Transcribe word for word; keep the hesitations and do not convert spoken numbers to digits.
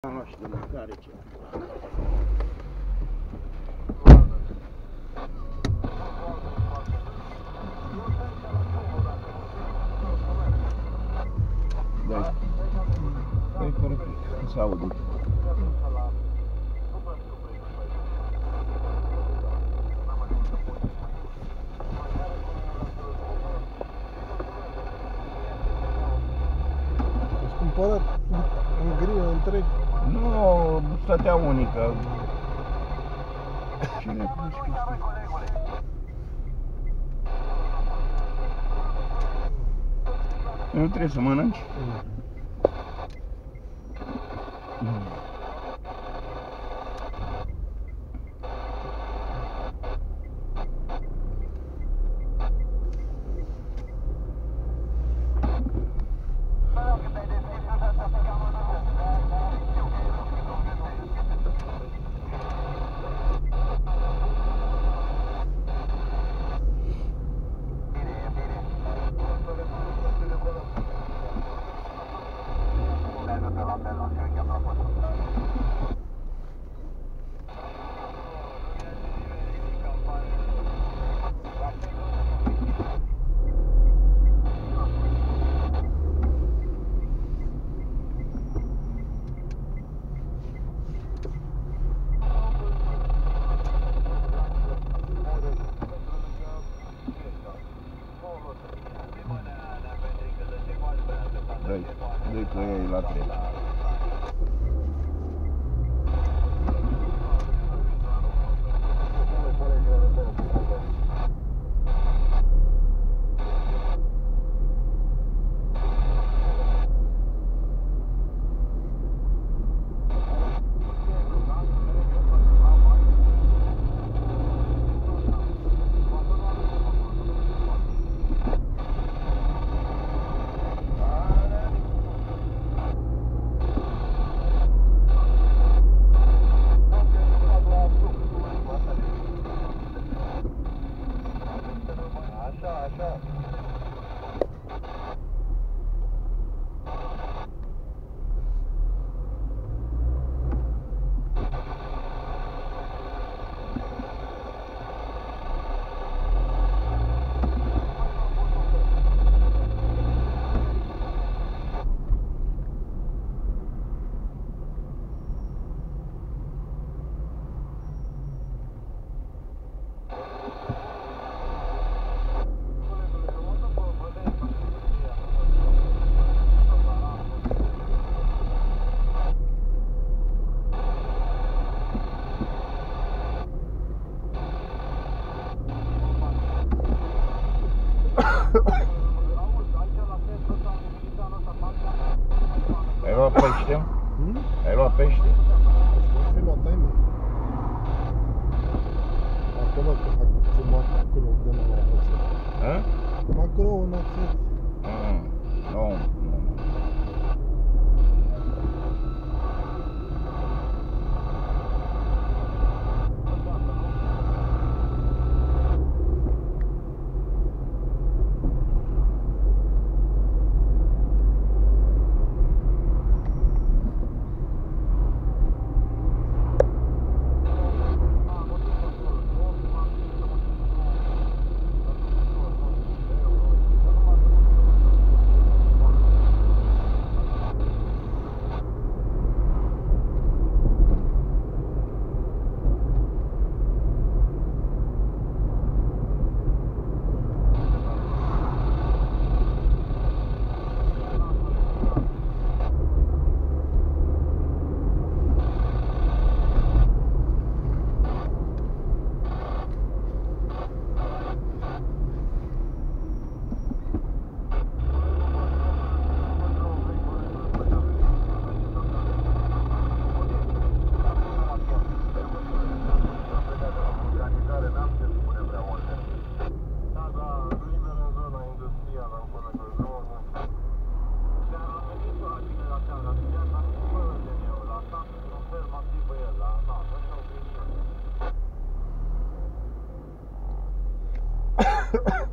Am luat și de mâncare ceva. Da. Stai fără că se aude. Îți cumpărat în grilă întreg? Nu, stătea unică. Cine a pus chestia? Nu trebuie să mănânci? Mm. Mm. Dai, dai că e la trei. Ai luat pește? Hmm? Ai luat pește? Aș fi luat ai mei. Parcă văd că fac ce macro de la oțet. Hă? Macro în oțet. Ah, nu, nu. Ha ha ha.